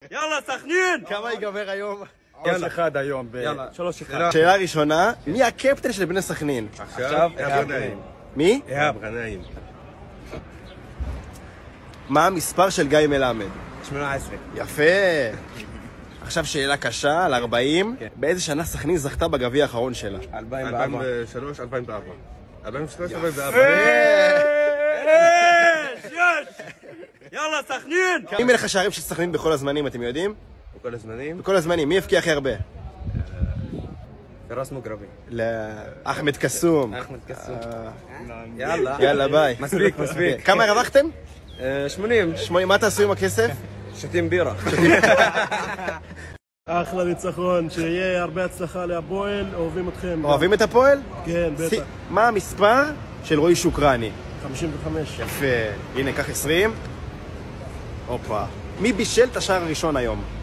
יאללה, סכנין! כמה ייגמר היום? 3-1 היום. יאללה. 3-1. שאלה ראשונה, מי הקפטן של בני סכנין? עכשיו, גנאים. מי? גנאים. מה המספר של גיא מלמד? 18. יפה. עכשיו שאלה קשה על 40. באיזה שנה סכנין זכתה בגביע האחרון שלה? 2003, 2004. 2003, 2004. יאללה, סכנין! מי מלך השערים של סכנין בכל הזמנים, אתם יודעים? בכל הזמנים. בכל הזמנים, מי הבקיע הכי הרבה? פרס מוגרבי. אחמד קסום. אחמד קסום. יאללה. יאללה, ביי. מספיק. כמה הרווחתם? 80. 80, מה תעשו עם הכסף? שותים בירה. אחלה ניצחון, שיהיה הרבה הצלחה להפועל, אוהבים אתכם. אוהבים את הפועל? כן, בטח. מה המספר של רועי שוקרני? 55. יפה. הנה, קח 20. הופה. מי בישל את השער הראשון היום?